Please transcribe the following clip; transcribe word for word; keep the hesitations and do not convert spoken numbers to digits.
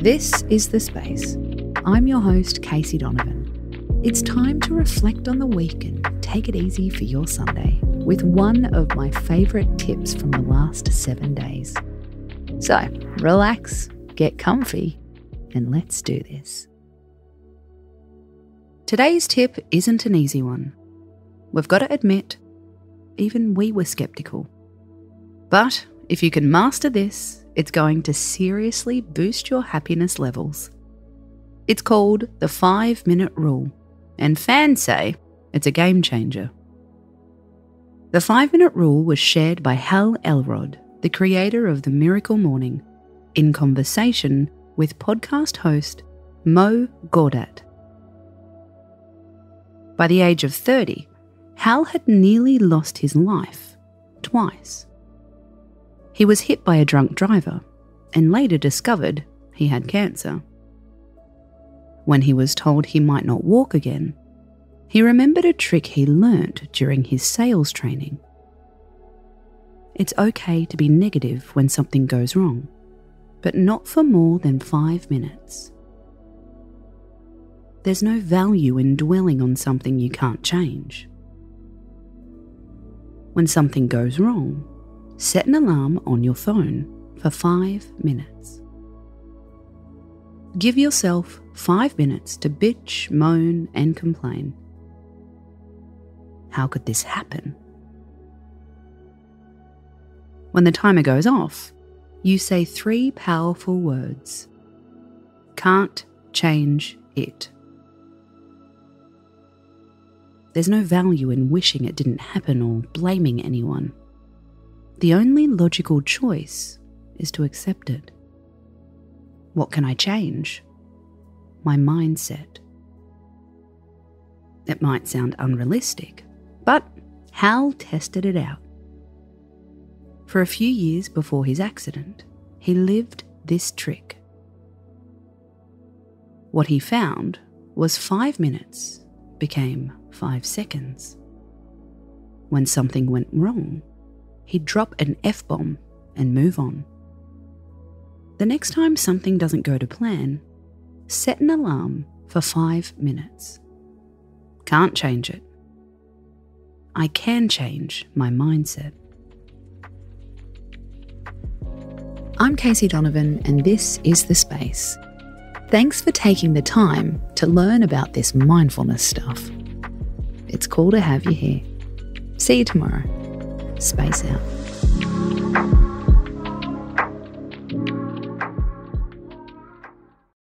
This is The Space. I'm your host, Casey Donovan. It's time to reflect on the week and take it easy for your Sunday with one of my favourite tips from the last seven days. So, relax, get comfy, and let's do this. Today's tip isn't an easy one. We've got to admit, even we were sceptical. But if you can master this, it's going to seriously boost your happiness levels. It's called the five-minute rule, and fans say it's a game changer. The five-minute rule was shared by Hal Elrod, the creator of The Miracle Morning, in conversation with podcast host Mo Gaudat. By the age of thirty, Hal had nearly lost his life twice. He was hit by a drunk driver and later discovered he had cancer. When he was told he might not walk again, he remembered a trick he learnt during his sales training. It's okay to be negative when something goes wrong, but not for more than five minutes. There's no value in dwelling on something you can't change. When something goes wrong, set an alarm on your phone for five minutes. Give yourself five minutes to bitch, moan, and complain. How could this happen? When the timer goes off, you say three powerful words. Can't change it. There's no value in wishing it didn't happen or blaming anyone. The only logical choice is to accept it. What can I change? My mindset. It might sound unrealistic, but Hal tested it out. For a few years before his accident, he lived this trick. What he found was five minutes became five seconds. When something went wrong, he'd drop an F-bomb and move on. The next time something doesn't go to plan, set an alarm for five minutes. Can't change it. I can change my mindset. I'm Casey Donovan, and this is The Space. Thanks for taking the time to learn about this mindfulness stuff. It's cool to have you here. See you tomorrow. Space out.